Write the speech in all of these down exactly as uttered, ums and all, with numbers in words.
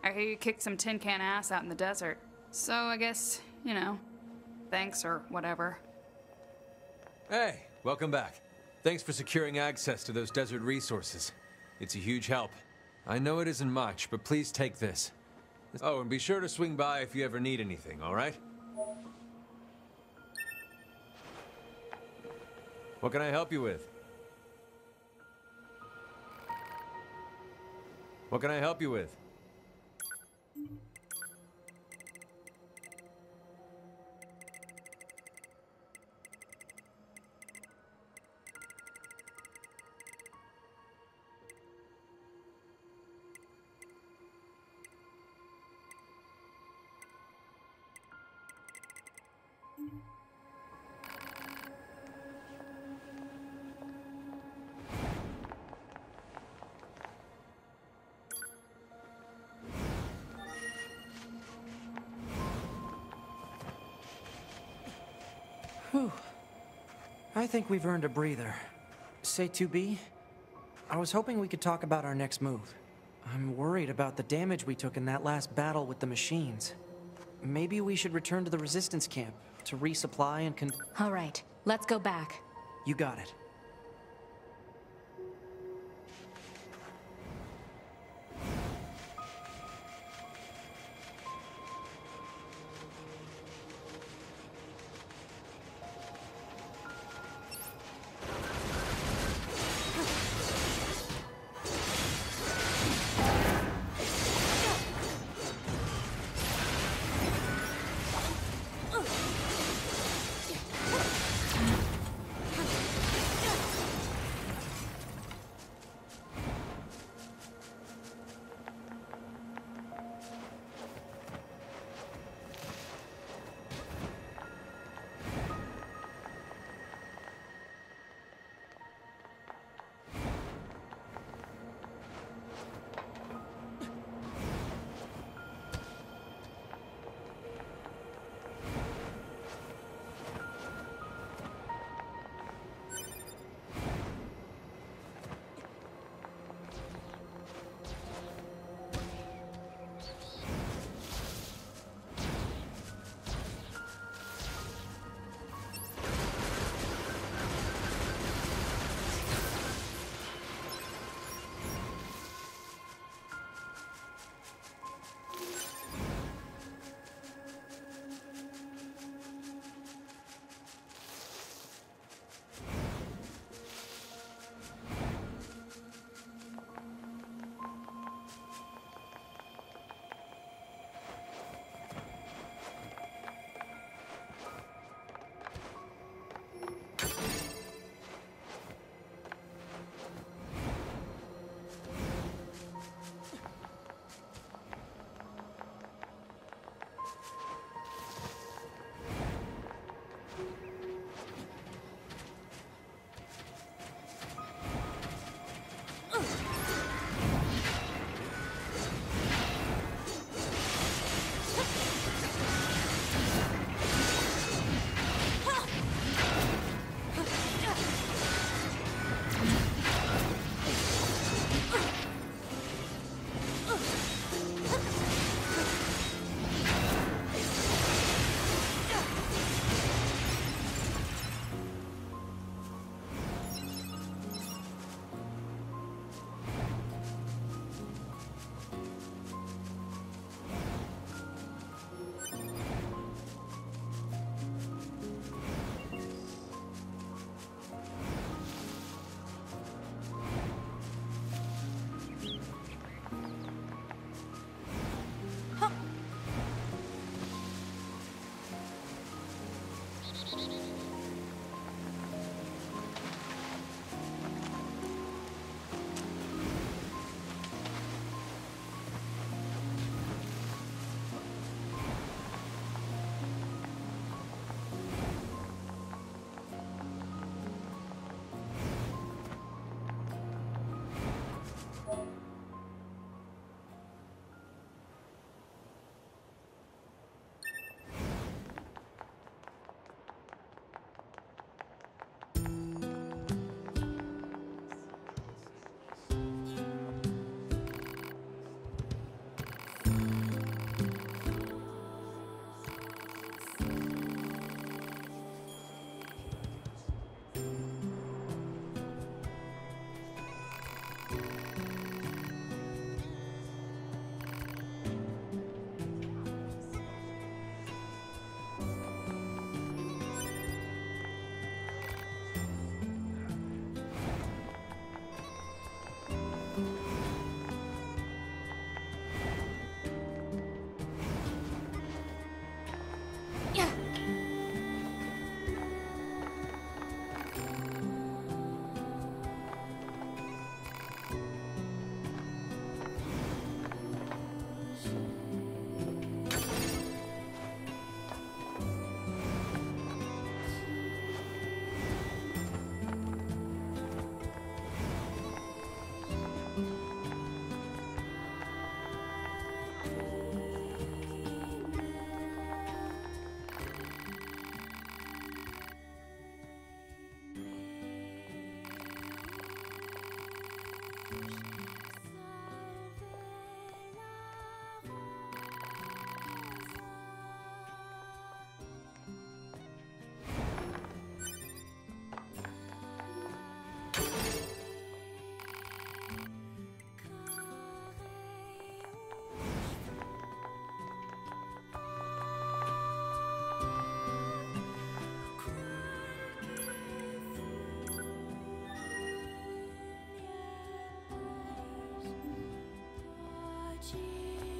I hear you kicked some tin can ass out in the desert. So I guess, you know, thanks or whatever. Hey, welcome back. Thanks for securing access to those desert resources. It's a huge help. I know it isn't much, but please take this. Oh, and be sure to swing by if you ever need anything, all right? What can I help you with? What can I help you with? Whew. I think we've earned a breather. Say two B? I was hoping we could talk about our next move. I'm worried about the damage we took in that last battle with the machines. Maybe we should return to the resistance camp to resupply and con- All right, let's go back. You got it.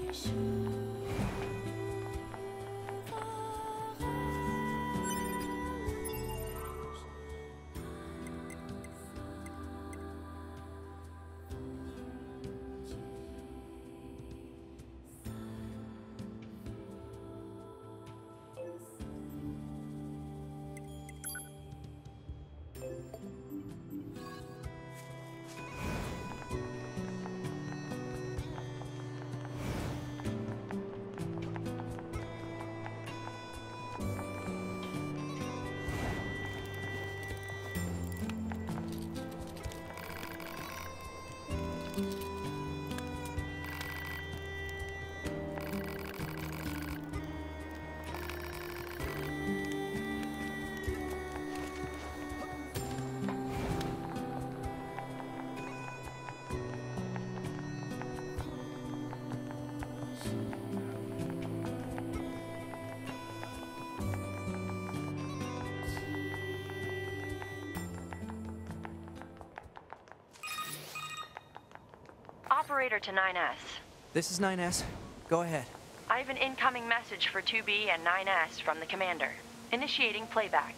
Operator to nine S. This is nine S. Go ahead. I have an incoming message for two B and nine S from the commander. Initiating playback.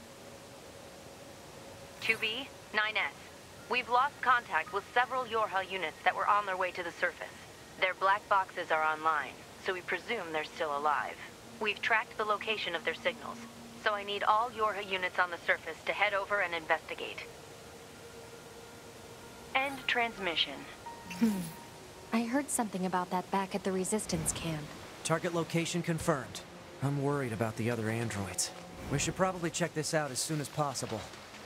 two B, nine S. We've lost contact with several Yorha units that were on their way to the surface. Their black boxes are online, so we presume they're still alive. We've tracked the location of their signals, so I need all Yorha units on the surface to head over and investigate. End transmission. Hmm. I heard something about that back at the resistance camp. Target location confirmed. I'm worried about the other androids. We should probably check this out as soon as possible.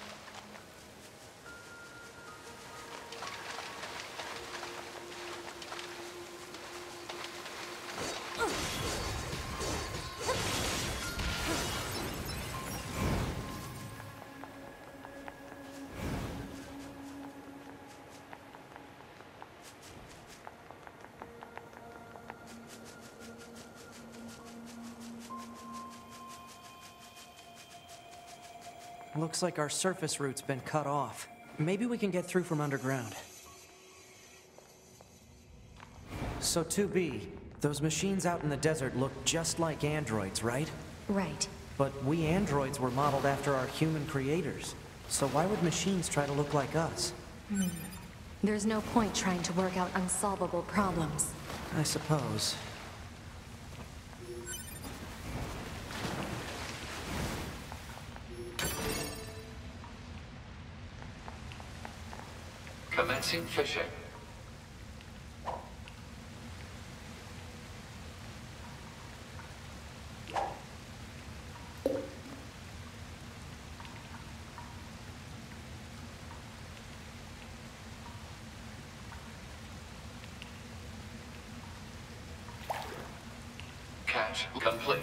Looks like our surface route's been cut off. Maybe we can get through from underground. So two B, those machines out in the desert look just like androids, right? Right. But we androids were modeled after our human creators. So why would machines try to look like us? Hmm. There's no point trying to work out unsolvable problems. I suppose. Commencing fishing. Catch complete.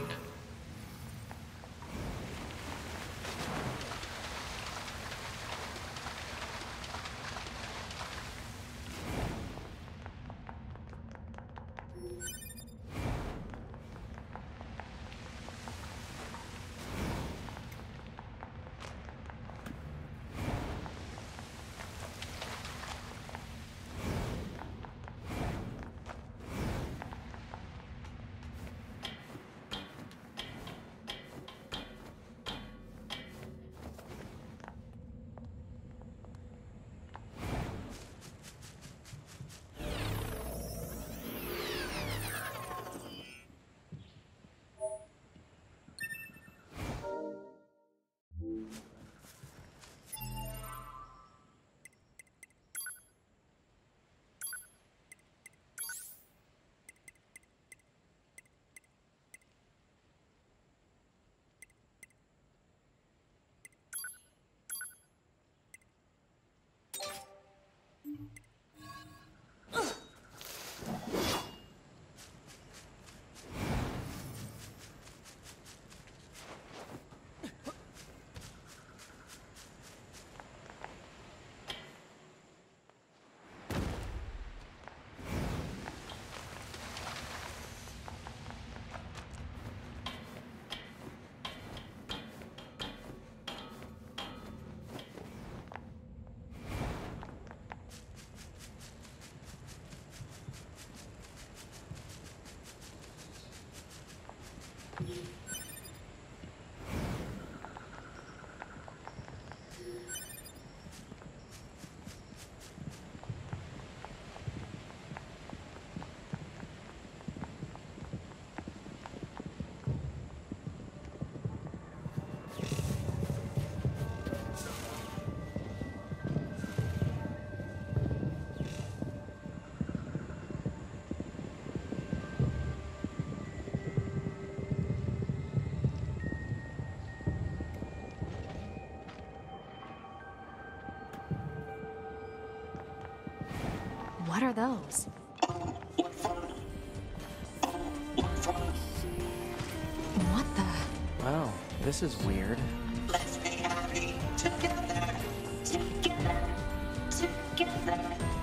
What are those? What the? Oh, this is weird. Let's be happy together, together, together.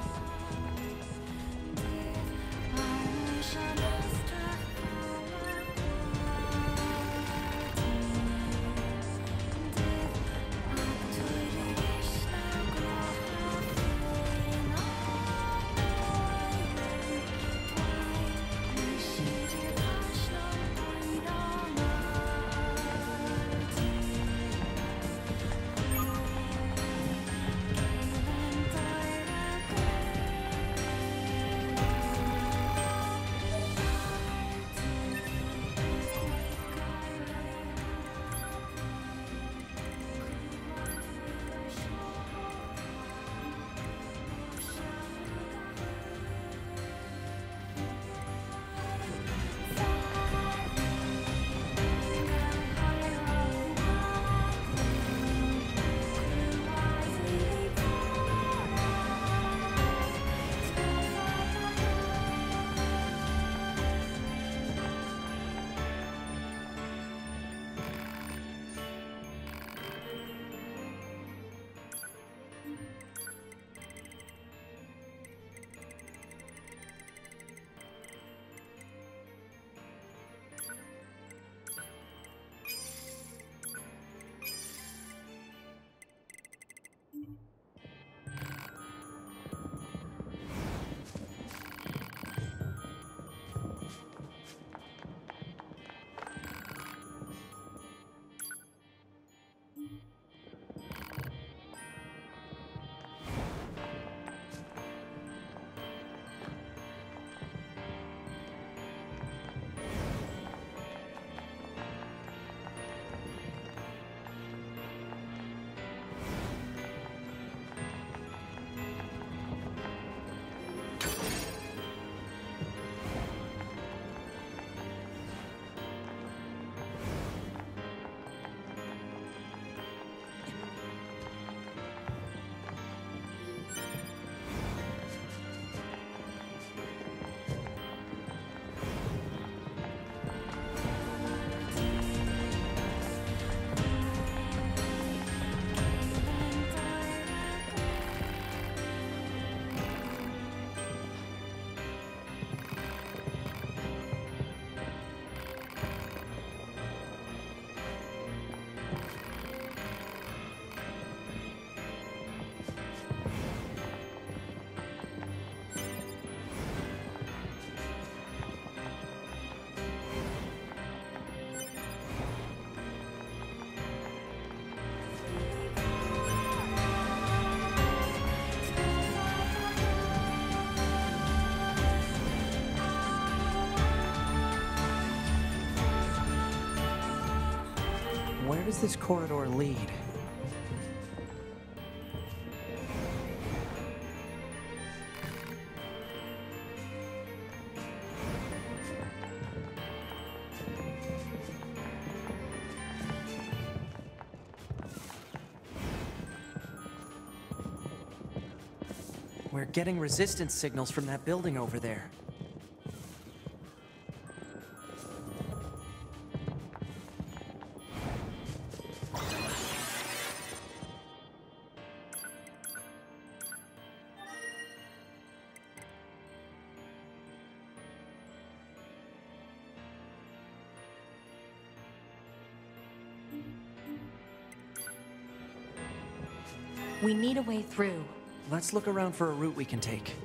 Where does this corridor lead? We're getting resistance signals from that building over there. We need a way through. Let's look around for a route we can take.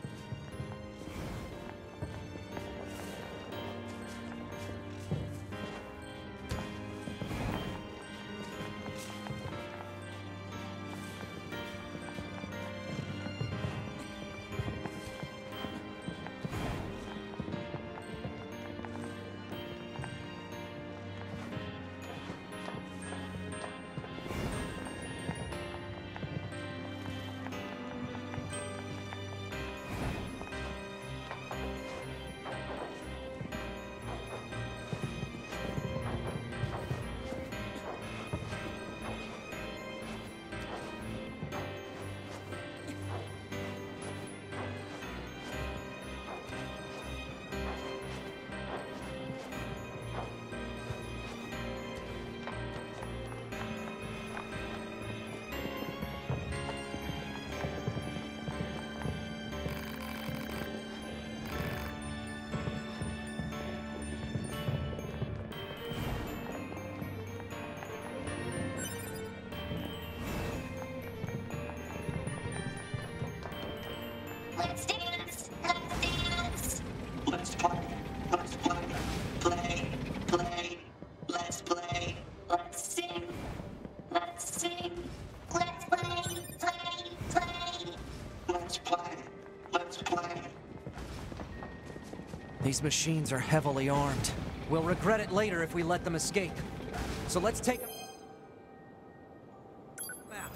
These machines are heavily armed. We'll regret it later if we let them escape. So let's take them out.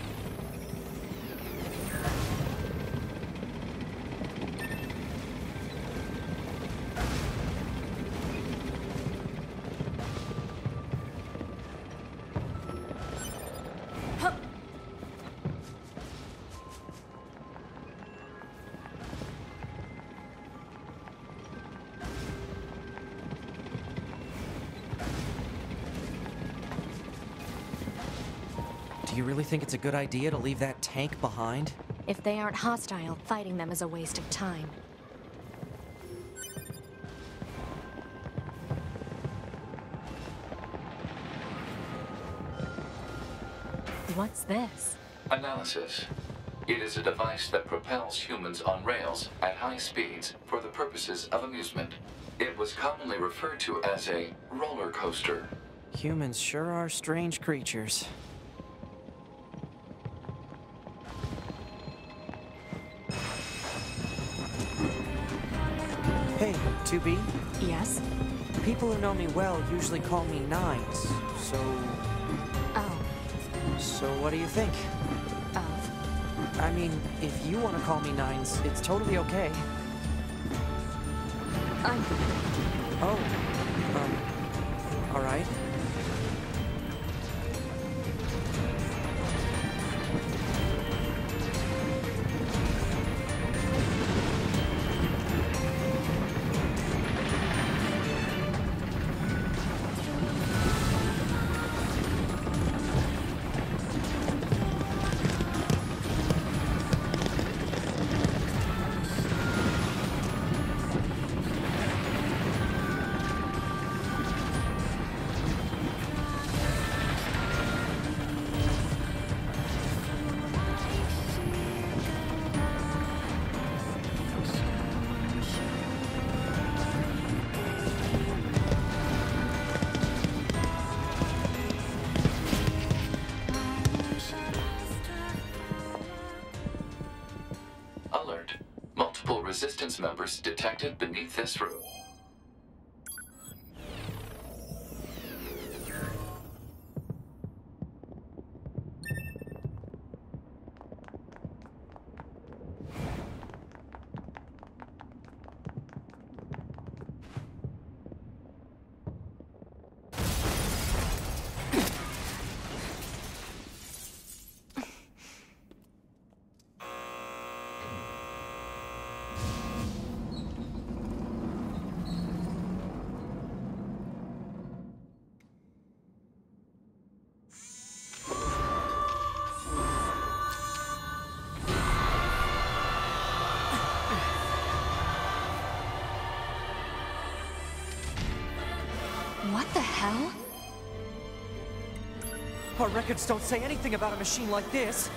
Do you really think it's a good idea to leave that tank behind? If they aren't hostile, fighting them is a waste of time. What's this? Analysis. It is a device that propels humans on rails at high speeds for the purposes of amusement. It was commonly referred to as a roller coaster. Humans sure are strange creatures. Hey, two B? Yes? People who know me well usually call me Nines, so... Oh. So what do you think? Oh. I mean, if you want to call me Nines, it's totally okay. I'm... Oh. Um... Alright. Alert. Multiple resistance members detected beneath this room. What the hell? Our records don't say anything about a machine like this.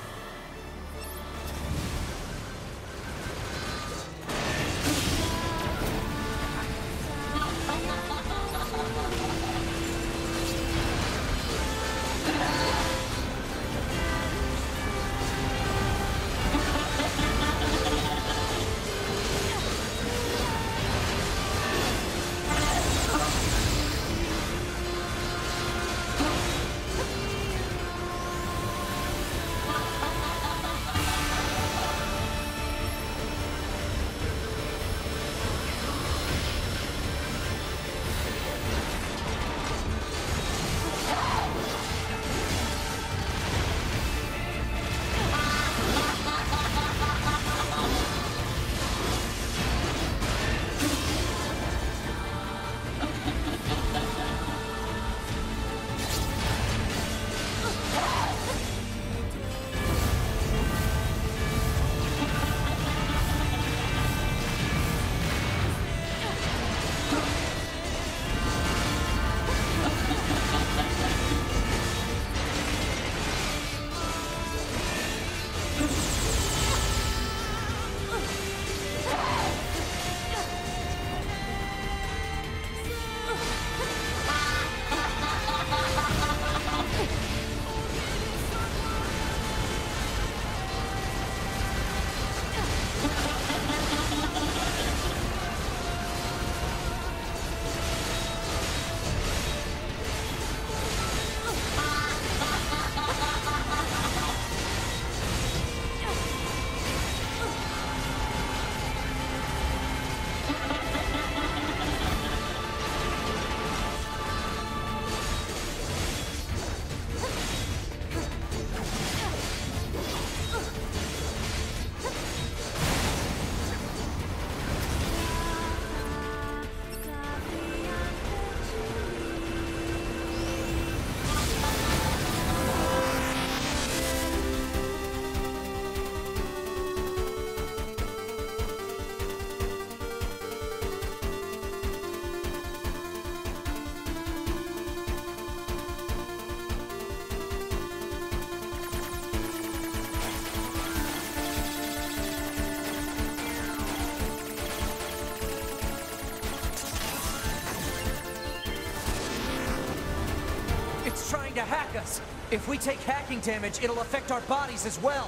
trying to hack us. If we take hacking damage, it'll affect our bodies as well.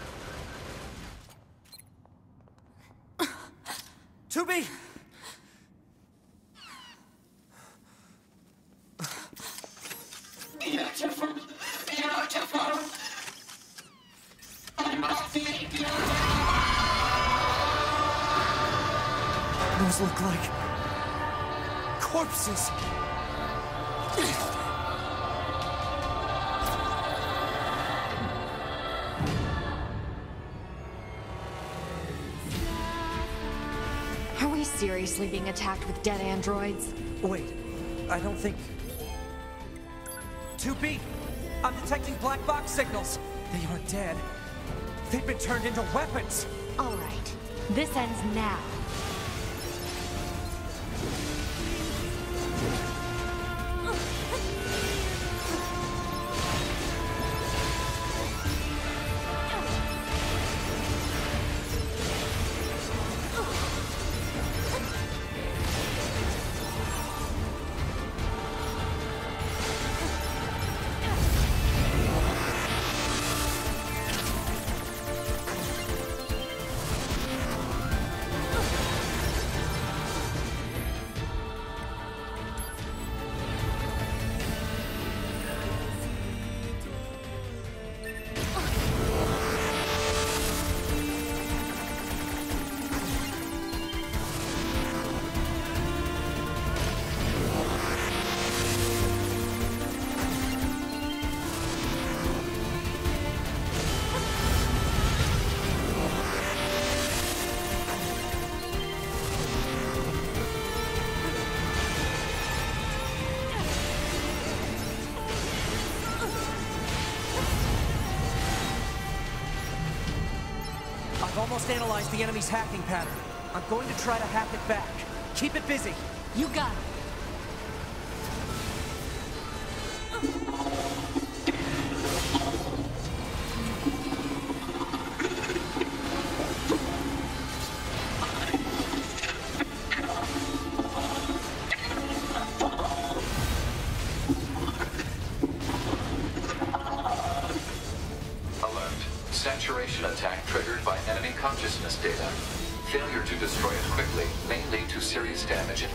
two B! Beautiful, beautiful. I must be beautiful. Those look like corpses. Are we seriously being attacked with dead androids? Wait, I don't think... two B! I'm detecting black box signals. They aren't dead. They've been turned into weapons. All right. This ends now. I've almost analyzed the enemy's hacking pattern. I'm going to try to hack it back. Keep it busy. You got it. Saturation attack triggered by enemy consciousness data. Failure to destroy it quickly may lead to serious damage.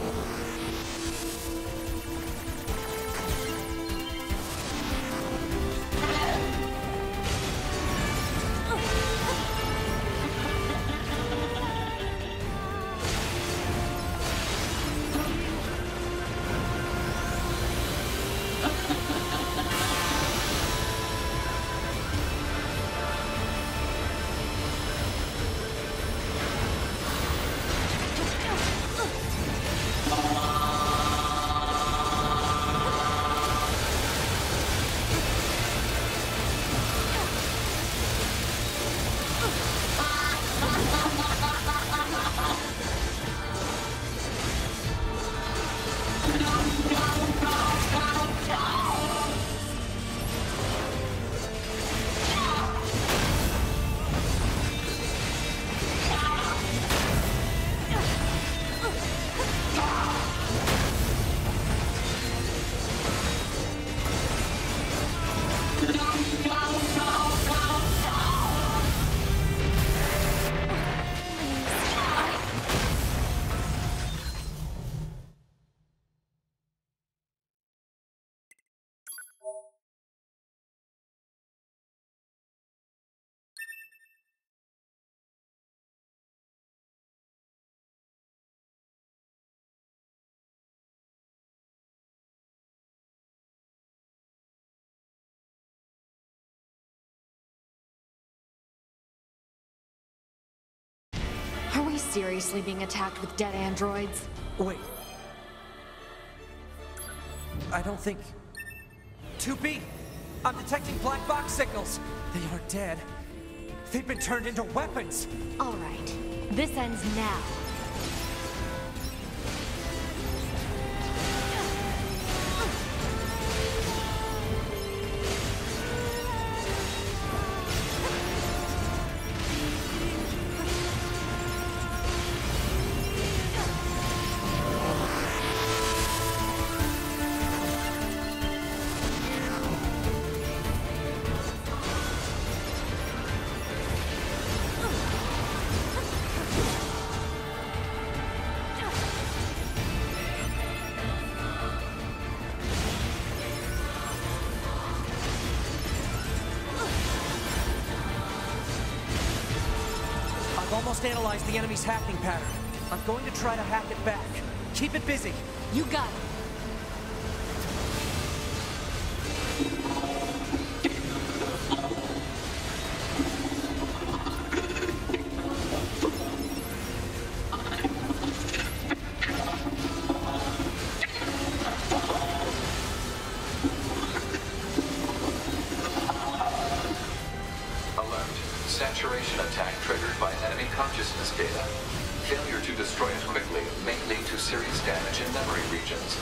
Are we seriously being attacked with dead androids? Wait. I don't think... two B! I'm detecting black box signals. They aren't dead. They've been turned into weapons. All right. This ends now. almost analyzed the enemy's hacking pattern. I'm going to try to hack it back. Keep it busy. You got it. Saturation attack triggered by enemy consciousness data. Failure to destroy it quickly may lead to serious damage in memory regions.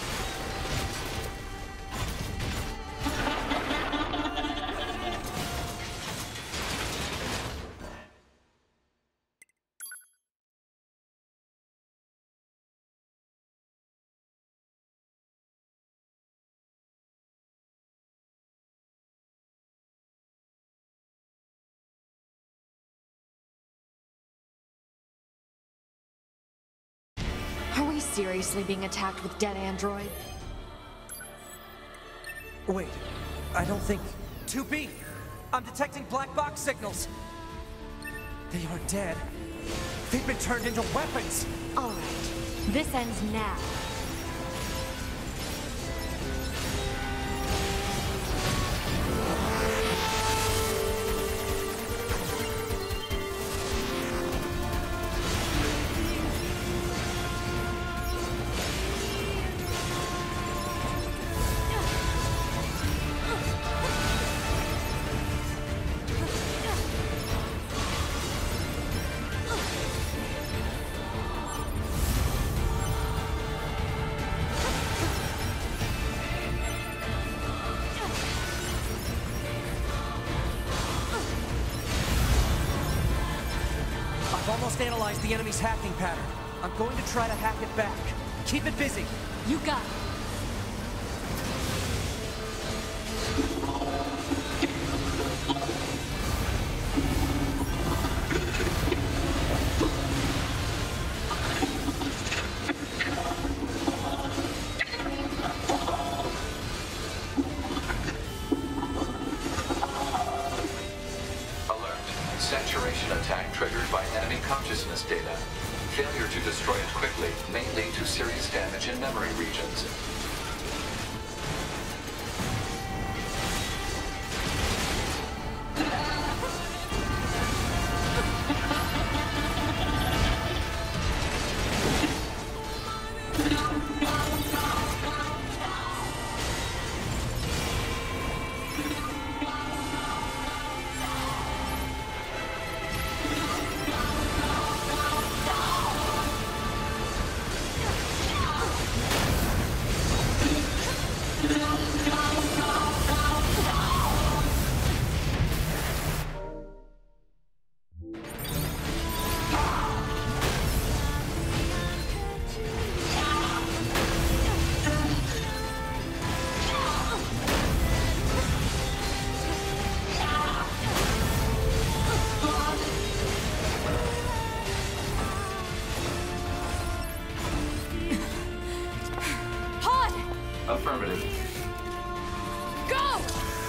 Are we seriously being attacked with dead android? Wait, I don't think... two B! I'm detecting black box signals! They aren't dead. They've been turned into weapons! Alright, this ends now. Almost analyzed the enemy's hacking pattern. I'm going to try to hack it back. Keep it busy. You got it. Saturation attack triggered by enemy consciousness data. Failure to destroy it quickly may lead to serious damage in memory regions. Affirmative. Go!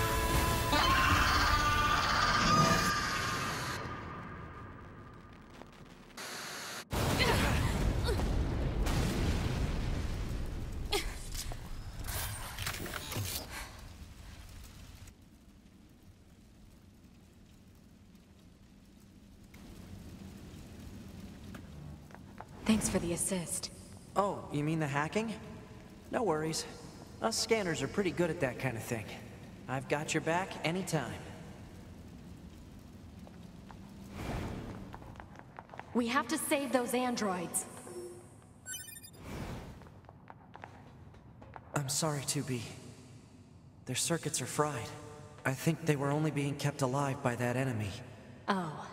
Thanks for the assist. Oh, you mean the hacking? No worries. Us scanners are pretty good at that kind of thing. I've got your back anytime. We have to save those androids. I'm sorry, two B. Their circuits are fried. I think they were only being kept alive by that enemy. Oh.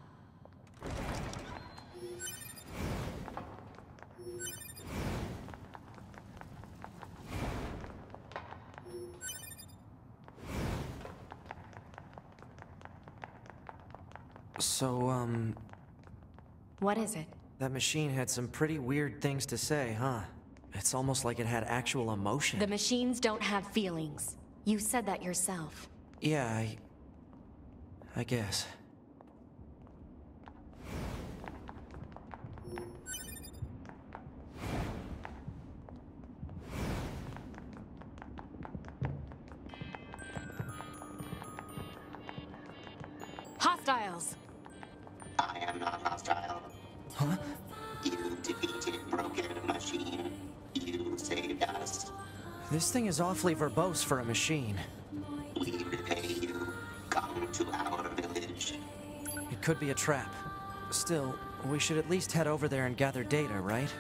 So, um... What is it? that machine had some pretty weird things to say, huh? It's almost like it had actual emotion. The machines don't have feelings. You said that yourself. Yeah, I... I guess. hostiles. I am not hostile. Huh? You defeated Broken Machine. You saved us. This thing is awfully verbose for a machine. We repay you. Come to our village. It could be a trap. Still, we should at least head over there and gather data, right?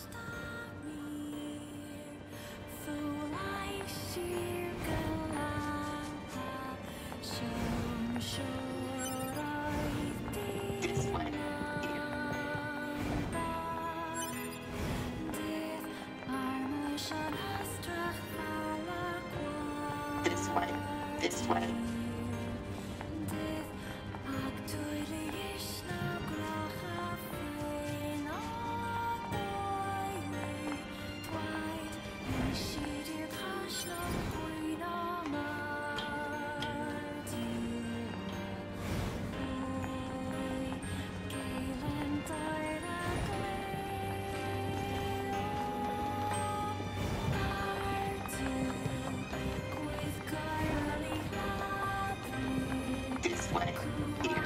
This way. This way. This way. This way. Here.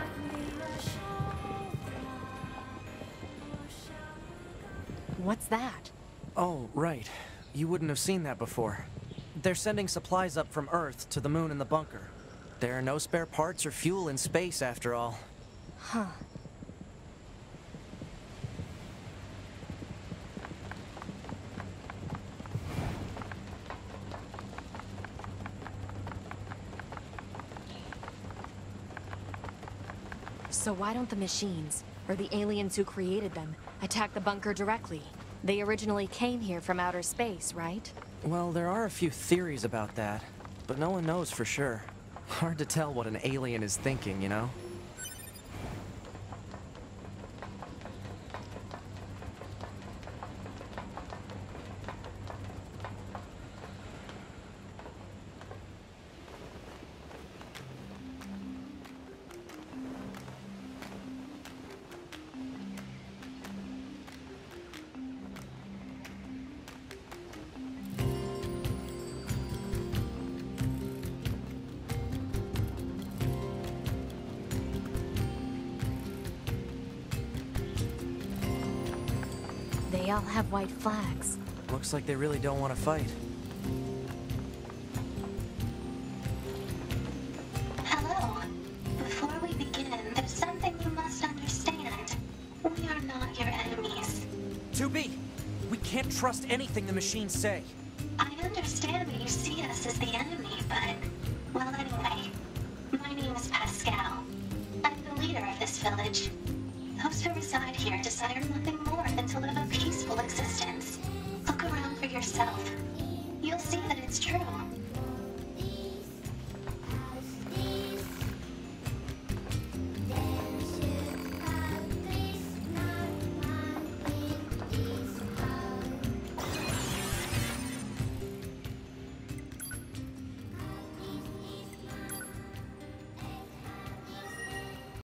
What's that? Oh, right. You wouldn't have seen that before. They're sending supplies up from Earth to the moon and the bunker. There are no spare parts or fuel in space, after all. Huh. So why don't the machines, or the aliens who created them, attack the bunker directly? They originally came here from outer space, right? Well, there are a few theories about that, but no one knows for sure. Hard to tell what an alien is thinking, you know? They all have white flags. Looks like they really don't want to fight. Hello. Before we begin, there's something you must understand. We are not your enemies. two B! We can't trust anything the machines say. I understand that you see us as the enemy, but... Well, anyway. My name is Pascal. I'm the leader of this village. Those who reside here desire nothing more than to live a peaceful existence. Look around for yourself. You'll see that it's true.